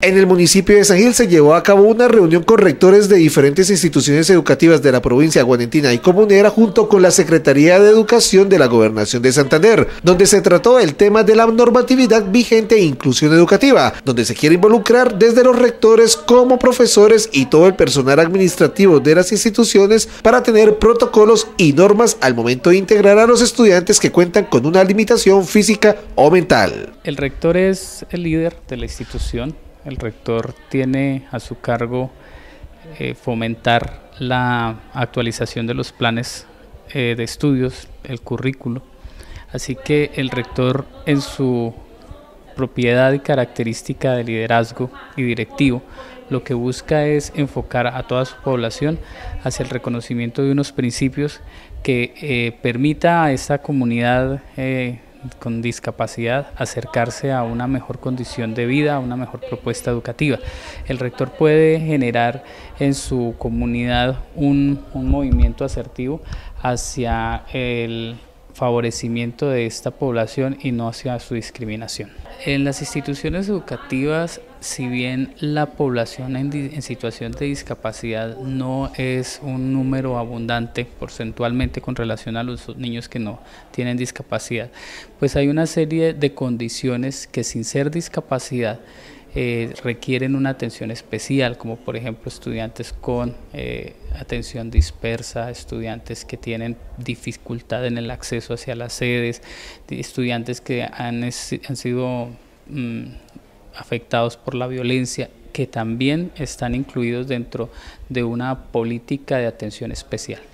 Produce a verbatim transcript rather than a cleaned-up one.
En el municipio de San Gil se llevó a cabo una reunión con rectores de diferentes instituciones educativas de la provincia guanentina y comunera junto con la Secretaría de Educación de la Gobernación de Santander, donde se trató el tema de la normatividad vigente e inclusión educativa, donde se quiere involucrar desde los rectores como profesores y todo el personal administrativo de las instituciones para tener protocolos y normas al momento de integrar a los estudiantes que cuentan con una limitación física o mental. El rector es el líder de la institución. El rector tiene a su cargo eh, fomentar la actualización de los planes eh, de estudios, el currículo. Así que el rector, en su propiedad y característica de liderazgo y directivo, lo que busca es enfocar a toda su población hacia el reconocimiento de unos principios que eh, permita a esta comunidad eh, con discapacidad acercarse a una mejor condición de vida, a una mejor propuesta educativa. El rector puede generar en su comunidad un, un movimiento asertivo hacia el favorecimiento de esta población y no hacia su discriminación. En las instituciones educativas, si bien la población en, en situación de discapacidad no es un número abundante porcentualmente con relación a los niños que no tienen discapacidad, pues hay una serie de condiciones que sin ser discapacidad Eh, requieren una atención especial, como por ejemplo estudiantes con eh, atención dispersa, estudiantes que tienen dificultad en el acceso hacia las sedes, estudiantes que han, han sido mm, afectados por la violencia, que también están incluidos dentro de una política de atención especial.